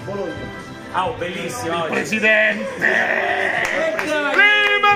Bologna. Ah, oh, bellissimo. Il presidente! Prima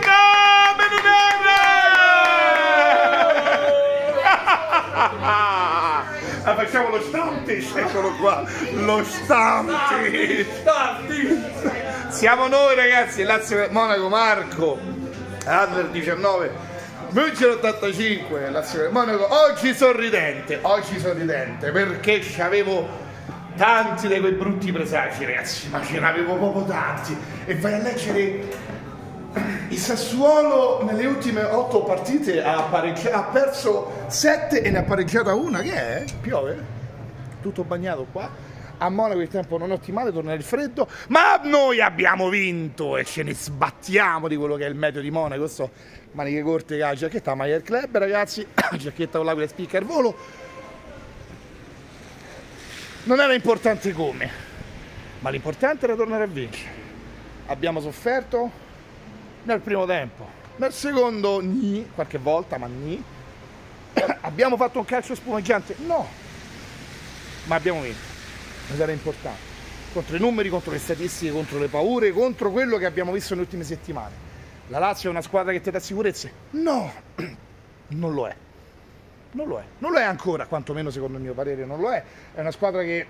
Ah, facciamo lo Stamptis, eccolo qua, lo Stamptis! Siamo noi ragazzi, Lazio Monaco Marco, Under 19, München 85, Lazio Monaco, oggi sorridente perché c'avevo tanti di quei brutti presagi ragazzi, ma ce n'avevo proprio tanti, e vai a leggere il Sassuolo nelle ultime 8 partite ha perso 7 e ne ha pareggiata una, che è? Piove? Tutto bagnato qua. A Monaco il tempo non è ottimale, torna il freddo, ma noi abbiamo vinto e ce ne sbattiamo di quello che è il meteo di Monaco. Questo maniche corte, la giacchetta, maglia del club ragazzi, giacchetta con l'aquila spicca al volo. Non era importante come, ma l'importante era tornare a vincere. Abbiamo sofferto nel primo tempo, nel secondo nì, qualche volta, ma nì. Abbiamo fatto un calcio spumeggiante? No, ma abbiamo vinto, ed era importante, contro i numeri, contro le statistiche, contro le paure, contro quello che abbiamo visto nelle ultime settimane. La Lazio è una squadra che ti dà sicurezze? No, non lo è, non lo è ancora, quantomeno secondo il mio parere non lo è una squadra che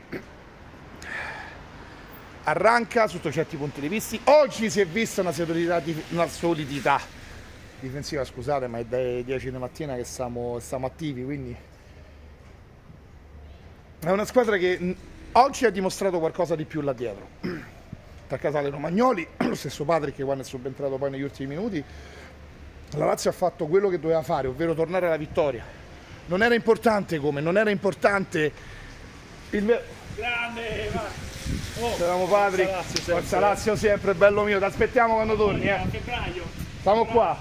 arranca sotto certi punti di vista. Oggi si è vista una solidità difensiva, scusate, ma è dalle 10 di mattina che stiamo attivi, quindi è una squadra che oggi ha dimostrato qualcosa di più là dietro. Tra Casale e Romagnoli, lo stesso Patrick che quando è subentrato poi negli ultimi minuti, la Lazio ha fatto quello che doveva fare, ovvero tornare alla vittoria. Non era importante come, non era importante il... Grande! Oh, siamo Patrick, forza Lazio sempre, bello mio, ti aspettiamo quando torni, A febbraio. Siamo qua.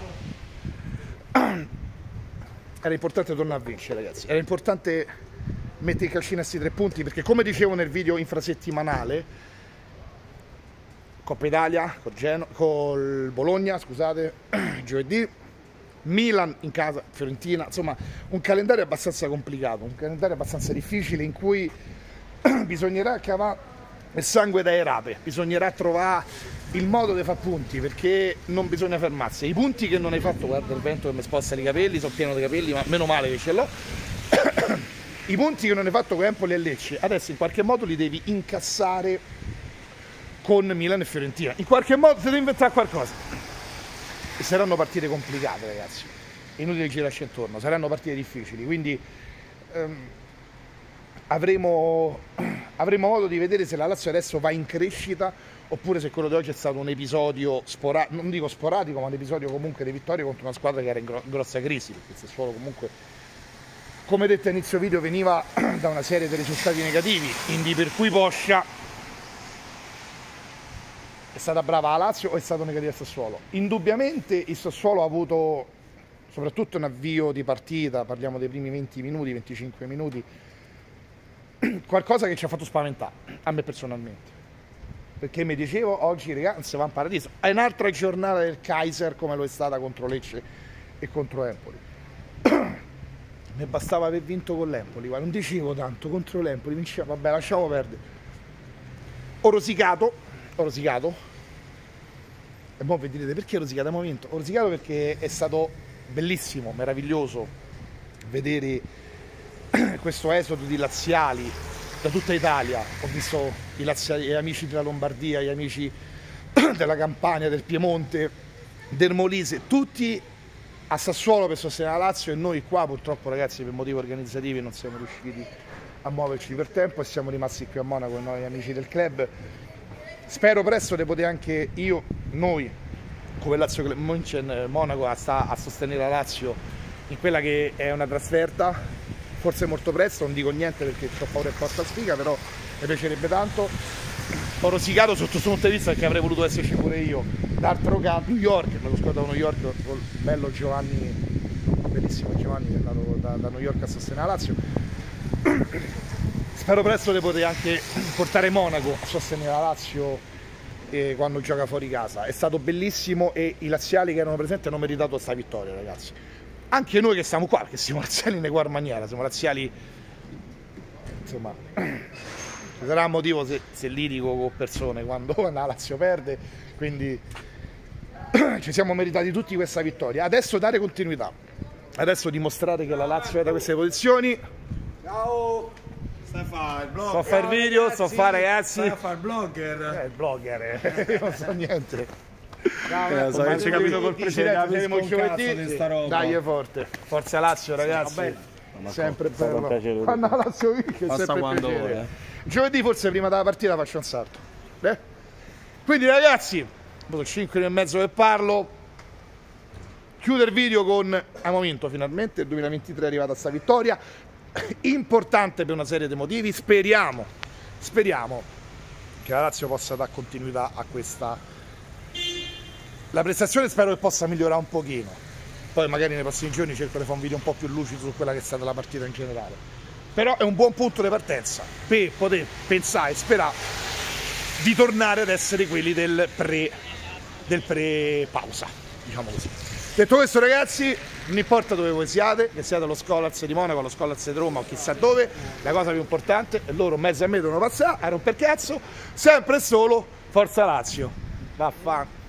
Era importante tornare a vincere ragazzi, era importante mettere il calcino a questi 3 punti, perché come dicevo nel video infrasettimanale, Coppa Italia col Bologna, scusate, giovedì, Milan in casa, Fiorentina, insomma un calendario abbastanza complicato, un calendario abbastanza difficile in cui bisognerà cavare il sangue dai rape, bisognerà trovare il modo di fare punti, perché non bisogna fermarsi. I punti che non hai fatto, guarda il vento che mi sposta i capelli, sono pieno di capelli, ma meno male che ce l'ho. I punti che non hai fatto con Empoli e Lecce, adesso in qualche modo li devi incassare con Milan e Fiorentina, in qualche modo ti devi inventare qualcosa. E saranno partite complicate ragazzi, inutile girarci intorno, saranno partite difficili, quindi avremo modo di vedere se la Lazio adesso va in crescita oppure se quello di oggi è stato un episodio non dico sporadico, ma un episodio comunque di vittoria contro una squadra che era in grossa crisi, perché il Sassuolo comunque, come detto a inizio video, veniva da una serie di risultati negativi, quindi per cui Poscia è stata brava la Lazio o è stato negativo il Sassuolo. Indubbiamente il Sassuolo ha avuto soprattutto un avvio di partita, parliamo dei primi 20 minuti, 25 minuti, qualcosa che ci ha fatto spaventare, a me personalmente, perché mi dicevo oggi ragazzi va in paradiso, è un'altra giornata del Kaiser come lo è stata contro Lecce e contro Empoli. Mi bastava aver vinto con l'Empoli, non dicevo tanto, contro l'Empoli vinceva, vabbè lasciamo perdere. Ho rosicato, e mo' vi direte perché ho rosicato, abbiamo vinto. Ho rosicato perché è stato bellissimo, meraviglioso vedere questo esodo di laziali da tutta Italia. Ho visto i laziali, gli amici della Lombardia, gli amici della Campania, del Piemonte, del Molise, tutti a Sassuolo per sostenere la Lazio, e noi qua purtroppo ragazzi per motivi organizzativi non siamo riusciti a muoverci per tempo e siamo rimasti qui a Monaco con noi amici del club. Spero presto di poter anche noi come Lazio Club München Monaco a sostenere la Lazio in quella che è una trasferta, forse molto presto, non dico niente perché ho paura e porta sfiga, però mi piacerebbe tanto. Ho rosicato sotto questo punto di vista perché avrei voluto esserci pure io. D'altro canto, New York, me lo scordo a New York con il bello Giovanni, bellissimo Giovanni che è andato da New York a sostenere la Lazio. Spero presto di poter anche portare Monaco a sostenere la Lazio quando gioca fuori casa. È stato bellissimo e i laziali che erano presenti hanno meritato questa vittoria ragazzi. Anche noi che siamo qua, perché siamo laziali in egual maniera, siamo laziali insomma ci sarà un motivo se litigo con persone quando la Lazio perde, quindi ci siamo meritati tutti questa vittoria. Adesso dare continuità, adesso dimostrare che la Lazio è da queste posizioni. Ciao! Stai a fare il blog? Sto a fare il video, sto a fare ragazzi. Stai a fare il blogger? Il blogger, io non so niente. So che Ci capito col presidente, saremo il giovedì. Dai, è forte. Forza Lazio, ragazzi. Sempre bello. Quando la Lazio vince è sempre un piacere. Giovedì forse prima della partita faccio un salto. Quindi ragazzi, sono 5 e mezzo che parlo. Chiudo il video con abbiamo vinto finalmente, il 2023 è arrivata a sta vittoria. Importante per una serie di motivi. Speriamo che la Lazio possa dare continuità a questa. La prestazione spero che possa migliorare un pochino. Poi magari nei prossimi giorni cerco di fare un video un po' più lucido su quella che è stata la partita in generale. Però è un buon punto di partenza per poter pensare e sperare di tornare ad essere quelli del pre-pausa, diciamo così. Detto questo ragazzi, non importa dove voi siate, che siate allo Scolars di Monaco, allo Scolars di Roma o chissà dove, la cosa più importante è loro mezzo a me devono passare, a romper cazzo, sempre e solo Forza Lazio. Vaffanculo.